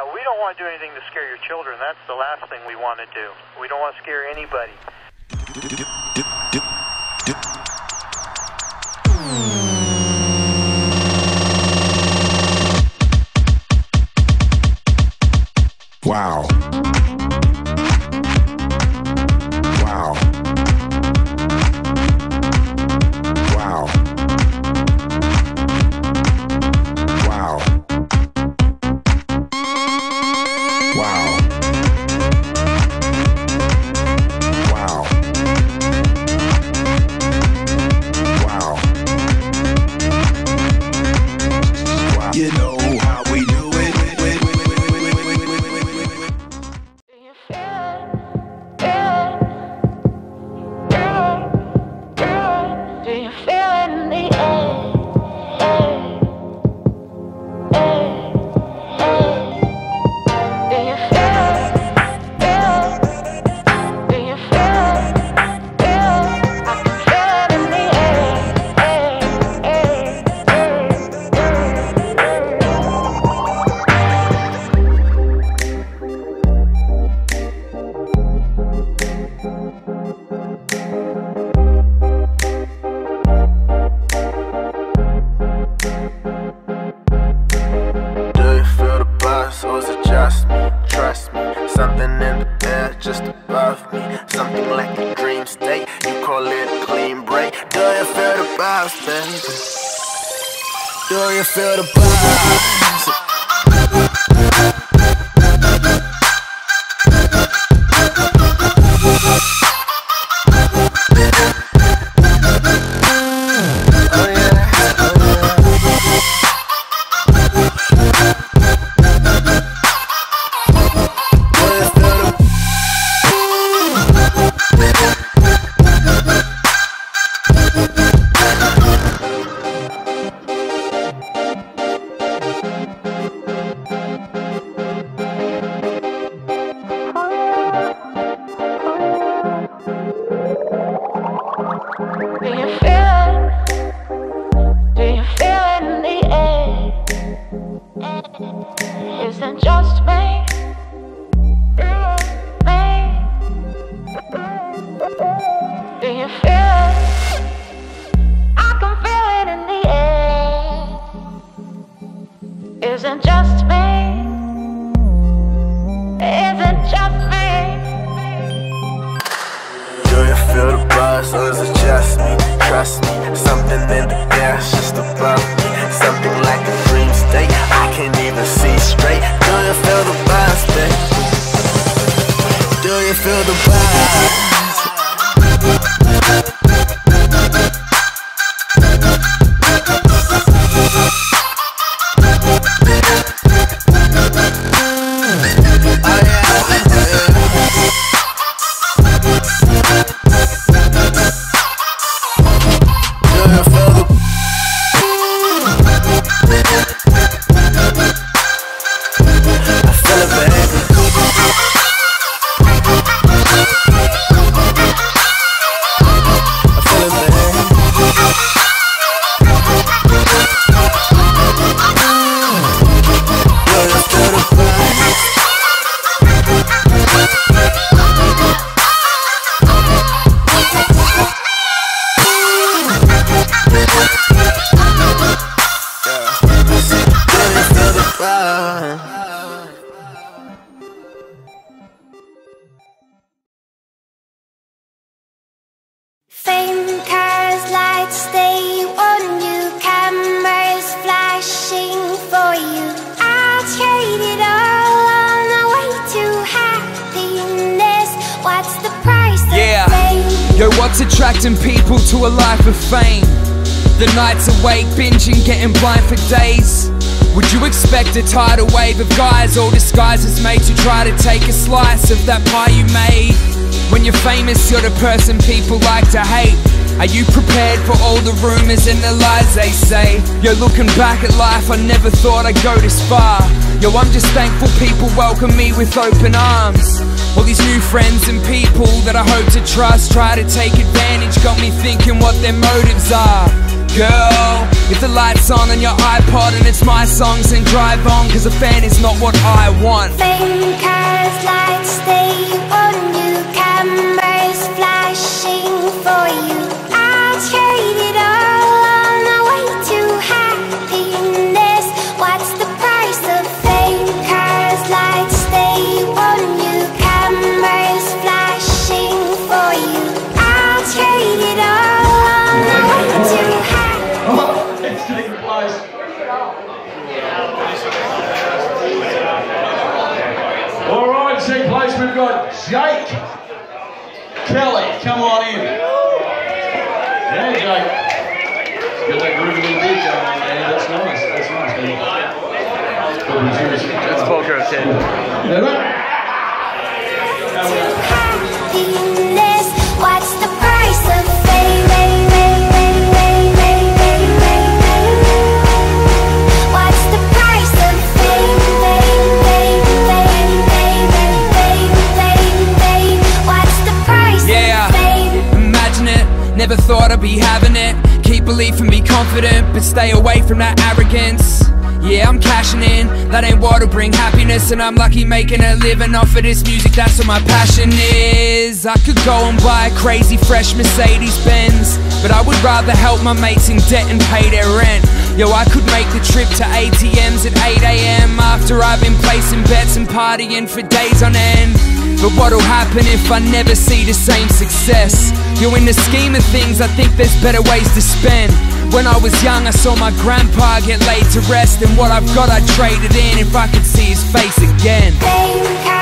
we don't want to do anything to scare your children. That's the last thing we want to do. We don't want to scare anybody. Wow. Wow. Wow. Wow. Wow. Wow. Wow. Wow. You know how we do it. Do you feel it in the air? Do you feel it? Do you feel it? I can feel it in the or is it just me? Trust me, something in the air just above me. Something like a dream state, you call it a clean break. Do you feel the vibes, baby? Do you feel the vibes? Do you feel it? Do you feel it in the air? Is it just me? Do you feel it? I can feel it in the air. Is it just me? Is it just me? Do you feel the buzz or is it just me? Trust me, something in the air just above me. Something like a dream state, I can't even see straight. Do you feel the buzz, baby? Do you feel the buzz? Fame, cars, lights, they want you. Cameras flashing for you. I'll trade it all on the way to happiness. What's the price of fame? Yo, what's attracting people to a life of fame? The nights awake, binging, getting blind for days. Would you expect a tidal wave of guys, all disguises made to try to take a slice of that pie you made? When you're famous, you're the person people like to hate. Are you prepared for all the rumors and the lies they say? Yo, looking back at life, I never thought I'd go this far. Yo, I'm just thankful people welcome me with open arms. All these new friends and people that I hope to trust try to take advantage, got me thinking what their motives are. girl. If the light's on your iPod and it's my songs, then drive on, cause a fan is not what I want. Fame, cars, lights, stay on you. Cameras flashing for you. I'll trade it all on the way to happiness. What's the price of fame? Cars, lights, stay on you. Cameras flashing for you. I'll trade it all on the way to happiness. Taking place. All right, second place we've got Jake Kelly. Come on in. Yeah, Jake. Got that groovy little beat going on there. That's nice. That's nice, man. That's Volker of 10. Yeah, right. Happiness. What's the price of fame? What's the price of fame? What's the price of fame? Imagine it, never thought I'd be having it. Keep belief and be confident, but stay away from that arrogance. Yeah, I'm cashing in, that ain't what'll bring happiness. And I'm lucky making a living off of this music, that's what my passion is. I could go and buy a crazy fresh Mercedes-Benz, but I would rather help my mates in debt and pay their rent. Yo, I could make the trip to ATMs at 8 AM after I've been placing bets and partying for days on end. But what'll happen if I never see the same success? Yo, in the scheme of things, I think there's better ways to spend. When I was young, I saw my grandpa get laid to rest, and what I've got, I'd trade it in if I could see his face again. Fame,